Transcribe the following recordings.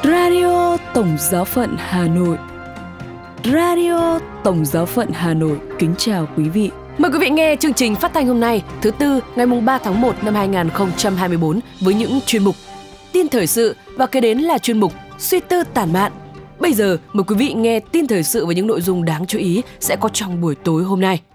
Radio Tổng Giáo phận Hà Nội. Radio Tổng Giáo phận Hà Nội kính chào quý vị. Mời quý vị nghe chương trình phát thanh hôm nay, thứ Tư, ngày 3 tháng 1 năm 2024 với những chuyên mục tin thời sự và kế đến là chuyên mục suy tư tản mạn. Bây giờ mời quý vị nghe tin thời sự với những nội dung đáng chú ý sẽ có trong buổi tối hôm nay.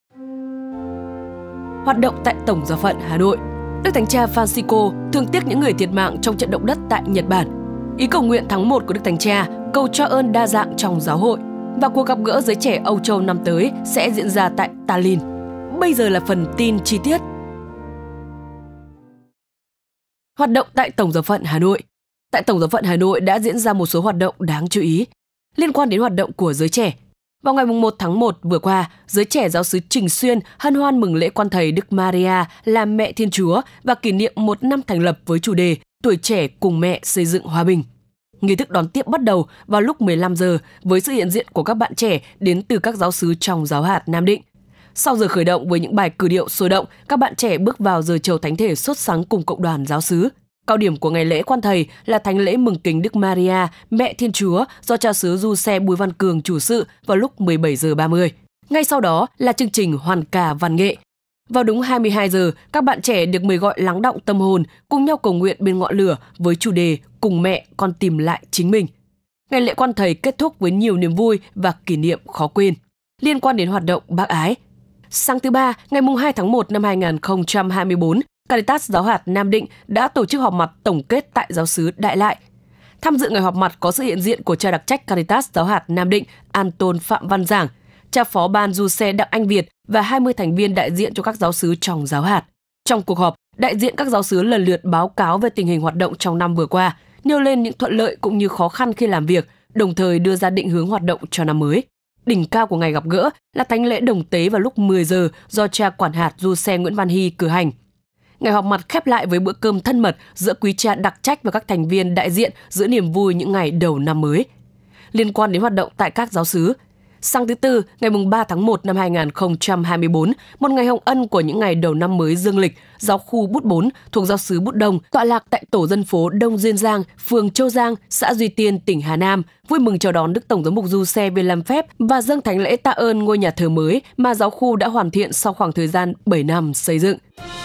Hoạt động tại Tổng Giáo phận Hà Nội. Đức Thánh Cha Francisco thương tiếc những người thiệt mạng trong trận động đất tại Nhật Bản. Ý cầu nguyện tháng 1 của Đức Thánh Cha cầu cho ơn đa dạng trong giáo hội. Và cuộc gặp gỡ giới trẻ Âu Châu năm tới sẽ diễn ra tại Tallinn. Bây giờ là phần tin chi tiết. Hoạt động tại Tổng Giáo phận Hà Nội. Tại Tổng Giáo phận Hà Nội đã diễn ra một số hoạt động đáng chú ý liên quan đến hoạt động của giới trẻ. Vào ngày 1 tháng 1 vừa qua, giới trẻ giáo xứ Trình Xuyên hân hoan mừng lễ Quan Thầy Đức Maria là Mẹ Thiên Chúa và kỷ niệm 1 năm thành lập với chủ đề Tuổi trẻ cùng mẹ xây dựng hòa bình. Nghi thức đón tiếp bắt đầu vào lúc 15 giờ với sự hiện diện của các bạn trẻ đến từ các giáo xứ trong giáo hạt Nam Định. Sau giờ khởi động với những bài cử điệu sôi động, các bạn trẻ bước vào giờ chầu thánh thể sốt sắng cùng cộng đoàn giáo xứ. Cao điểm của ngày lễ Quan Thầy là thánh lễ mừng kính Đức Maria, Mẹ Thiên Chúa do cha xứ Du Xe Bùi Văn Cường chủ sự vào lúc 17 giờ 30. Ngay sau đó là chương trình hoàn ca văn nghệ. Vào đúng 22 giờ, các bạn trẻ được mời gọi lắng đọng tâm hồn, cùng nhau cầu nguyện bên ngọn lửa với chủ đề Cùng mẹ con tìm lại chính mình. Ngày lễ Quan Thầy kết thúc với nhiều niềm vui và kỷ niệm khó quên. Liên quan đến hoạt động bác ái. Sáng thứ Ba, ngày 2 tháng 1 năm 2024, Caritas Giáo hạt Nam Định đã tổ chức họp mặt tổng kết tại giáo xứ Đại Lại. Tham dự ngày họp mặt có sự hiện diện của cha đặc trách Caritas Giáo hạt Nam Định Anton Phạm Văn Giảng, cha phó ban du xe Đặng Anh Việt và 20 thành viên đại diện cho các giáo xứ trong giáo hạt. Trong cuộc họp, đại diện các giáo xứ lần lượt báo cáo về tình hình hoạt động trong năm vừa qua, nêu lên những thuận lợi cũng như khó khăn khi làm việc, đồng thời đưa ra định hướng hoạt động cho năm mới. Đỉnh cao của ngày gặp gỡ là thánh lễ đồng tế vào lúc 10 giờ do cha quản hạt du xe Nguyễn Văn Hy cử hành. Ngày họp mặt khép lại với bữa cơm thân mật giữa quý cha đặc trách và các thành viên đại diện giữa niềm vui những ngày đầu năm mới. Liên quan đến hoạt động tại các giáo xứ, sáng thứ Tư, ngày 3 tháng 1 năm 2024, một ngày hồng ân của những ngày đầu năm mới dương lịch, giáo khu Bút 4 thuộc giáo xứ Bút Đông tọa lạc tại tổ dân phố Đông Diên Giang, phường Châu Giang, xã Duy Tiên, tỉnh Hà Nam, vui mừng chào đón Đức Tổng giám mục Du Xe về làm phép và dâng thánh lễ tạ ơn ngôi nhà thờ mới mà giáo khu đã hoàn thiện sau khoảng thời gian 7 năm xây dựng.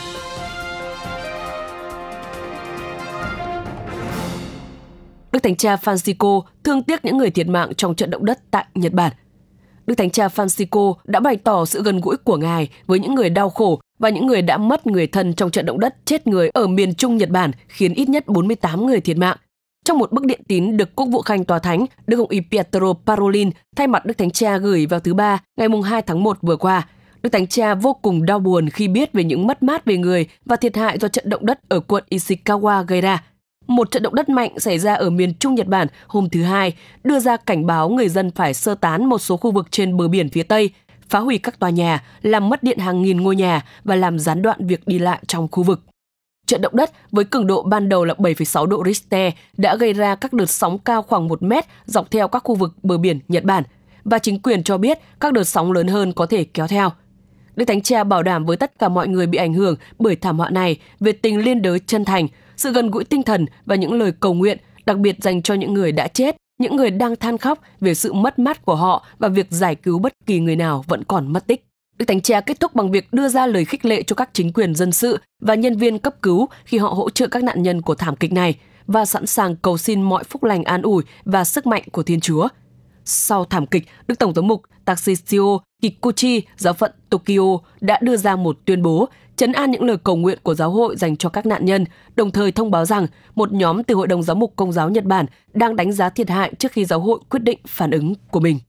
Đức Thánh Cha Francisco thương tiếc những người thiệt mạng trong trận động đất tại Nhật Bản. Đức Thánh Cha Francisco đã bày tỏ sự gần gũi của Ngài với những người đau khổ và những người đã mất người thân trong trận động đất chết người ở miền Trung Nhật Bản, khiến ít nhất 48 người thiệt mạng. Trong một bức điện tín được Quốc vụ Khanh Tòa Thánh, Đức Hồng Y Pietro Parolin thay mặt Đức Thánh Cha gửi vào thứ Ba, ngày 2 tháng 1 vừa qua, Đức Thánh Cha vô cùng đau buồn khi biết về những mất mát về người và thiệt hại do trận động đất ở quận Ishikawa gây ra. Một trận động đất mạnh xảy ra ở miền Trung Nhật Bản hôm thứ Hai, đưa ra cảnh báo người dân phải sơ tán một số khu vực trên bờ biển phía Tây, phá hủy các tòa nhà, làm mất điện hàng nghìn ngôi nhà và làm gián đoạn việc đi lại trong khu vực. Trận động đất với cường độ ban đầu là 7,6 độ Richter đã gây ra các đợt sóng cao khoảng 1 mét dọc theo các khu vực bờ biển Nhật Bản, và chính quyền cho biết các đợt sóng lớn hơn có thể kéo theo. Đức Thánh Cha bảo đảm với tất cả mọi người bị ảnh hưởng bởi thảm họa này về tình liên đới chân thành, sự gần gũi tinh thần và những lời cầu nguyện, đặc biệt dành cho những người đã chết, những người đang than khóc về sự mất mát của họ và việc giải cứu bất kỳ người nào vẫn còn mất tích. Đức Thánh Cha kết thúc bằng việc đưa ra lời khích lệ cho các chính quyền dân sự và nhân viên cấp cứu khi họ hỗ trợ các nạn nhân của thảm kịch này và sẵn sàng cầu xin mọi phúc lành an ủi và sức mạnh của Thiên Chúa. Sau thảm kịch, Đức Tổng giám mục Takeshio Kikuchi, giáo phận Tokyo đã đưa ra một tuyên bố trấn an những lời cầu nguyện của giáo hội dành cho các nạn nhân, đồng thời thông báo rằng một nhóm từ Hội đồng Giám mục Công giáo Nhật Bản đang đánh giá thiệt hại trước khi giáo hội quyết định phản ứng của mình.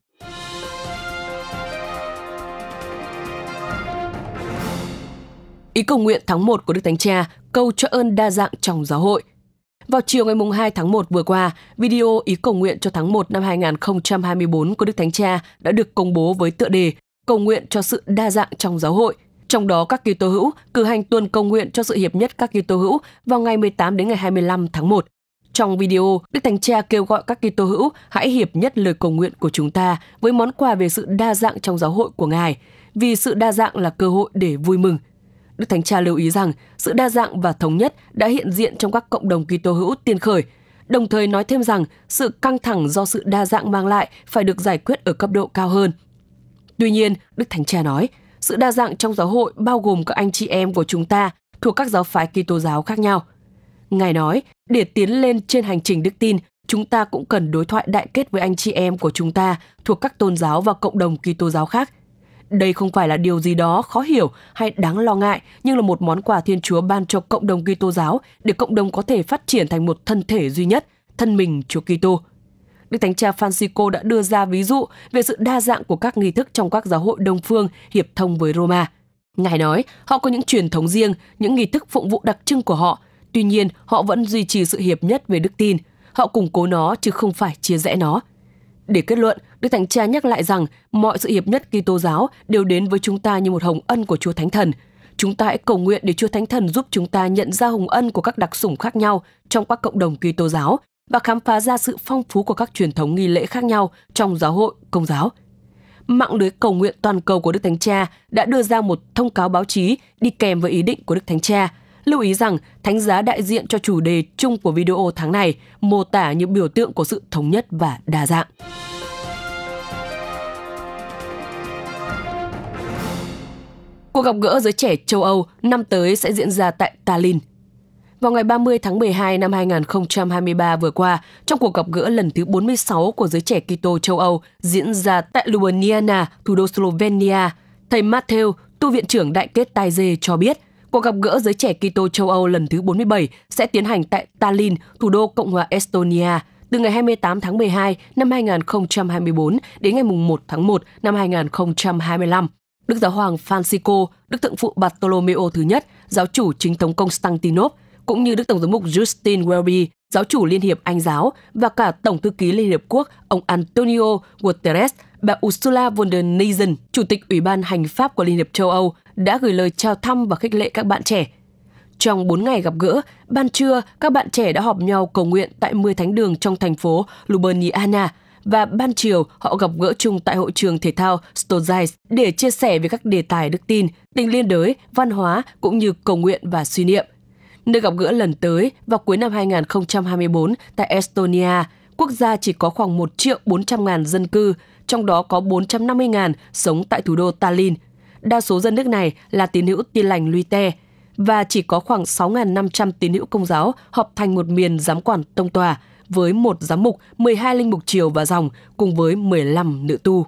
Ý cầu nguyện tháng 1 của Đức Thánh Cha cầu cho ơn đa dạng trong giáo hội. Vào chiều ngày 2 tháng 1 vừa qua, video ý cầu nguyện cho tháng 1 năm 2024 của Đức Thánh Cha đã được công bố với tựa đề Cầu nguyện cho sự đa dạng trong giáo hội. Trong đó, các Kitô hữu cử hành tuần cầu nguyện cho sự hiệp nhất các Kitô hữu vào ngày 18 đến ngày 25 tháng 1. Trong video, Đức Thánh Cha kêu gọi các Kitô hữu hãy hiệp nhất lời cầu nguyện của chúng ta với món quà về sự đa dạng trong giáo hội của Ngài, vì sự đa dạng là cơ hội để vui mừng. Đức Thánh Cha lưu ý rằng sự đa dạng và thống nhất đã hiện diện trong các cộng đồng Kitô hữu tiền khởi, đồng thời nói thêm rằng sự căng thẳng do sự đa dạng mang lại phải được giải quyết ở cấp độ cao hơn. Tuy nhiên, Đức Thánh Cha nói, sự đa dạng trong giáo hội bao gồm các anh chị em của chúng ta thuộc các giáo phái Kitô giáo khác nhau. Ngài nói, để tiến lên trên hành trình đức tin, chúng ta cũng cần đối thoại đại kết với anh chị em của chúng ta thuộc các tôn giáo và cộng đồng Kitô giáo khác. Đây không phải là điều gì đó khó hiểu hay đáng lo ngại, nhưng là một món quà Thiên Chúa ban cho cộng đồng Kitô giáo để cộng đồng có thể phát triển thành một thân thể duy nhất, thân mình Chúa Kitô. Đức Thánh Cha Francisco đã đưa ra ví dụ về sự đa dạng của các nghi thức trong các giáo hội Đông phương hiệp thông với Roma. Ngài nói, họ có những truyền thống riêng, những nghi thức phụng vụ đặc trưng của họ, tuy nhiên họ vẫn duy trì sự hiệp nhất về đức tin. Họ củng cố nó chứ không phải chia rẽ nó. Để kết luận, Đức Thánh Cha nhắc lại rằng mọi sự hiệp nhất Kitô giáo đều đến với chúng ta như một hồng ân của Chúa Thánh Thần. Chúng ta hãy cầu nguyện để Chúa Thánh Thần giúp chúng ta nhận ra hồng ân của các đặc sủng khác nhau trong các cộng đồng Kitô giáo và khám phá ra sự phong phú của các truyền thống nghi lễ khác nhau trong giáo hội Công giáo. Mạng lưới cầu nguyện toàn cầu của Đức Thánh Cha đã đưa ra một thông cáo báo chí đi kèm với ý định của Đức Thánh Cha. Lưu ý rằng thánh giá đại diện cho chủ đề chung của video tháng này mô tả như biểu tượng của sự thống nhất và đa dạng. Cuộc gặp gỡ giới trẻ châu Âu năm tới sẽ diễn ra tại Tallinn. Vào ngày 30 tháng 12 năm 2023 vừa qua, trong cuộc gặp gỡ lần thứ 46 của giới trẻ Kitô châu Âu diễn ra tại Ljubljana, thủ đô Slovenia, thầy Matthew, tu viện trưởng Đại kết Taizé cho biết, cuộc gặp gỡ giới trẻ Kitô châu Âu lần thứ 47 sẽ tiến hành tại Tallinn, thủ đô Cộng hòa Estonia, từ ngày 28 tháng 12 năm 2024 đến ngày 1 tháng 1 năm 2025. Đức Giáo hoàng Francisco, Đức Thượng phụ Bartolomeo thứ nhất, giáo chủ chính thống Constantinople, cũng như Đức Tổng giám mục Justin Welby, giáo chủ Liên hiệp Anh giáo, và cả Tổng thư ký Liên hiệp Quốc, ông Antonio Guterres, bà Ursula von der Leyen, Chủ tịch Ủy ban Hành pháp của Liên hiệp châu Âu, đã gửi lời chào thăm và khích lệ các bạn trẻ. Trong 4 ngày gặp gỡ, ban trưa, các bạn trẻ đã họp nhau cầu nguyện tại 10 thánh đường trong thành phố Ljubljana, và ban chiều họ gặp gỡ chung tại hội trường thể thao Stojice để chia sẻ về các đề tài đức tin, tình liên đới, văn hóa cũng như cầu nguyện và suy niệm. Nơi gặp gỡ lần tới vào cuối năm 2024 tại Estonia, quốc gia chỉ có khoảng 1.400.000 dân cư, trong đó có 450.000 sống tại thủ đô Tallinn. Đa số dân nước này là tín hữu Tin lành Luiter, và chỉ có khoảng 6.500 tín hữu Công giáo họp thành một miền giám quản tông tòa, với một giám mục, 12 linh mục chiều và dòng, cùng với 15 nữ tu.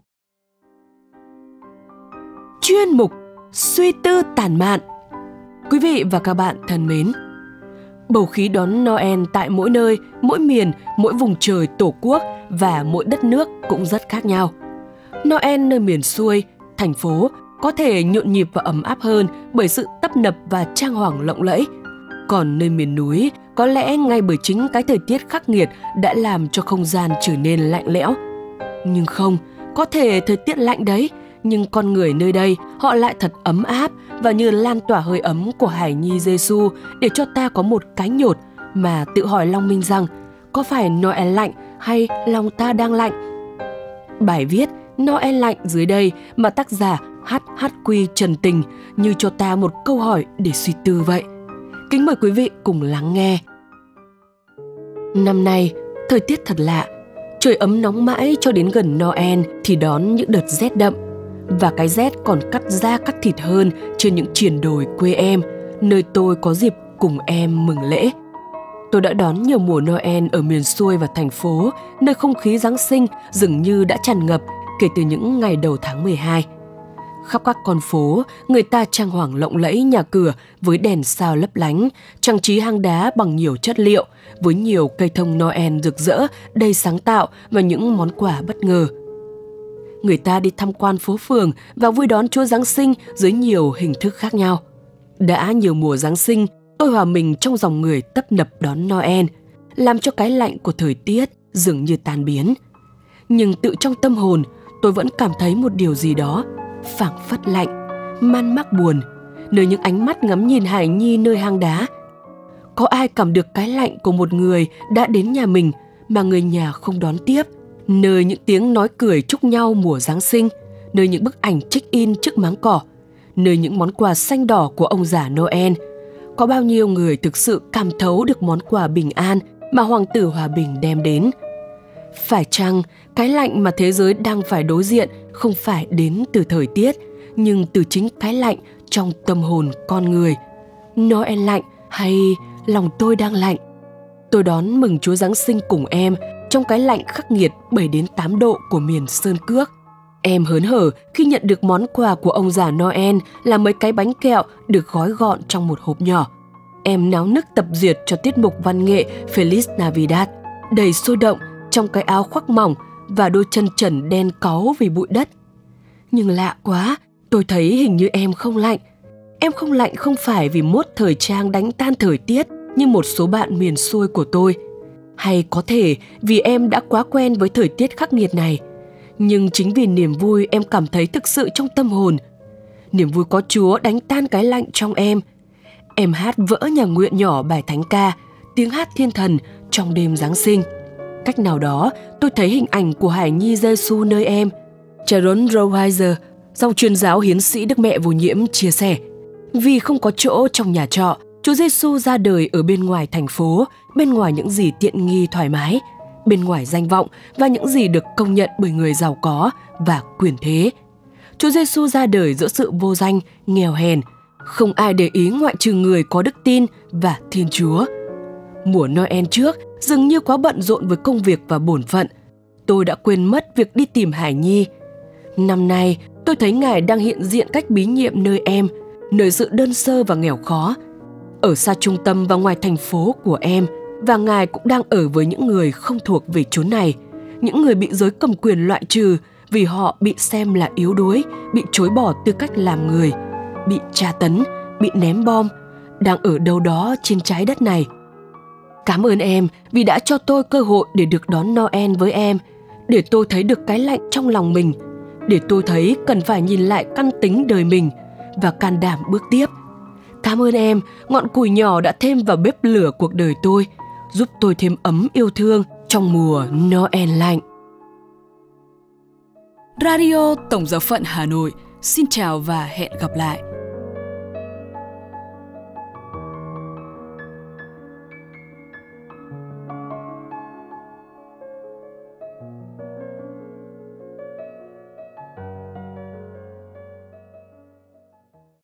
Chuyên mục Suy tư tản mạn. Quý vị và các bạn thân mến, bầu khí đón Noel tại mỗi nơi, mỗi miền, mỗi vùng trời tổ quốc và mỗi đất nước cũng rất khác nhau. Noel nơi miền xuôi, thành phố có thể nhộn nhịp và ấm áp hơn bởi sự tấp nập và trang hoàng lộng lẫy. Còn nơi miền núi, có lẽ ngay bởi chính cái thời tiết khắc nghiệt đã làm cho không gian trở nên lạnh lẽo. Nhưng không, có thể thời tiết lạnh đấy, nhưng con người nơi đây họ lại thật ấm áp và như lan tỏa hơi ấm của Hài Nhi Giêsu để cho ta có một cái nhột mà tự hỏi long minh rằng có phải Noel lạnh hay lòng ta đang lạnh? Bài viết Noel lạnh dưới đây mà tác giả HHQ Trần Tình như cho ta một câu hỏi để suy tư vậy. Kính mời quý vị cùng lắng nghe. Năm nay, thời tiết thật lạ. Trời ấm nóng mãi cho đến gần Noel thì đón những đợt rét đậm. Và cái rét còn cắt da cắt thịt hơn trên những triển đồi quê em, nơi tôi có dịp cùng em mừng lễ. Tôi đã đón nhiều mùa Noel ở miền xuôi và thành phố, nơi không khí Giáng sinh dường như đã tràn ngập kể từ những ngày đầu tháng 12. Khắp các con phố, người ta trang hoàng lộng lẫy nhà cửa với đèn sao lấp lánh, trang trí hang đá bằng nhiều chất liệu, với nhiều cây thông Noel rực rỡ, đầy sáng tạo và những món quà bất ngờ. Người ta đi tham quan phố phường và vui đón Chúa Giáng sinh dưới nhiều hình thức khác nhau. Đã nhiều mùa Giáng sinh, tôi hòa mình trong dòng người tấp nập đón Noel, làm cho cái lạnh của thời tiết dường như tan biến. Nhưng tự trong tâm hồn, tôi vẫn cảm thấy một điều gì đó phảng phất lạnh, man mác buồn, nơi những ánh mắt ngắm nhìn Hải Nhi nơi hang đá. Có ai cảm được cái lạnh của một người đã đến nhà mình mà người nhà không đón tiếp, nơi những tiếng nói cười chúc nhau mùa Giáng sinh, nơi những bức ảnh check-in trước máng cỏ, nơi những món quà xanh đỏ của ông già Noel. Có bao nhiêu người thực sự cảm thấu được món quà bình an, mà Hoàng tử Hòa Bình đem đến. Phải chăng cái lạnh mà thế giới đang phải đối diện không phải đến từ thời tiết, nhưng từ chính cái lạnh trong tâm hồn con người? Noel lạnh hay lòng tôi đang lạnh? Tôi đón mừng Chúa Giáng sinh cùng em trong cái lạnh khắc nghiệt 7 đến 8 độ của miền Sơn Cước. Em hớn hở khi nhận được món quà của ông già Noel là mấy cái bánh kẹo được gói gọn trong một hộp nhỏ. Em náo nức tập duyệt cho tiết mục văn nghệ Feliz Navidad, đầy sôi động trong cái áo khoác mỏng và đôi chân trần đen cáu vì bụi đất. Nhưng lạ quá, tôi thấy hình như em không lạnh. Em không lạnh không phải vì mốt thời trang đánh tan thời tiết như một số bạn miền xuôi của tôi, hay có thể vì em đã quá quen với thời tiết khắc nghiệt này. Nhưng chính vì niềm vui em cảm thấy thực sự trong tâm hồn. Niềm vui có Chúa đánh tan cái lạnh trong em. Em hát vỡ nhà nguyện nhỏ bài thánh ca, tiếng hát thiên thần trong đêm Giáng sinh. Cách nào đó, tôi thấy hình ảnh của hài nhi Giêsu nơi em. Sharon Roheiser, dòng truyền giáo hiến sĩ Đức Mẹ Vô Nhiễm chia sẻ, vì không có chỗ trong nhà trọ, Chúa Giêsu ra đời ở bên ngoài thành phố, bên ngoài những gì tiện nghi thoải mái, bên ngoài danh vọng và những gì được công nhận bởi người giàu có và quyền thế. Chúa Giêsu ra đời giữa sự vô danh, nghèo hèn, không ai để ý ngoại trừ người có đức tin và Thiên Chúa. Mùa Noel trước, dường như quá bận rộn với công việc và bổn phận, tôi đã quên mất việc đi tìm hài nhi. Năm nay, tôi thấy Ngài đang hiện diện cách bí nhiệm nơi em, nơi sự đơn sơ và nghèo khó, ở xa trung tâm và ngoài thành phố của em, và Ngài cũng đang ở với những người không thuộc về chốn này, những người bị giới cầm quyền loại trừ vì họ bị xem là yếu đuối, bị chối bỏ tư cách làm người, bị tra tấn, bị ném bom, đang ở đâu đó trên trái đất này. Cảm ơn em vì đã cho tôi cơ hội để được đón Noel với em, để tôi thấy được cái lạnh trong lòng mình, để tôi thấy cần phải nhìn lại căn tính đời mình và can đảm bước tiếp. Cảm ơn em, ngọn củi nhỏ đã thêm vào bếp lửa cuộc đời tôi, giúp tôi thêm ấm yêu thương trong mùa Noel lạnh. Radio Tổng giáo phận Hà Nội xin chào và hẹn gặp lại.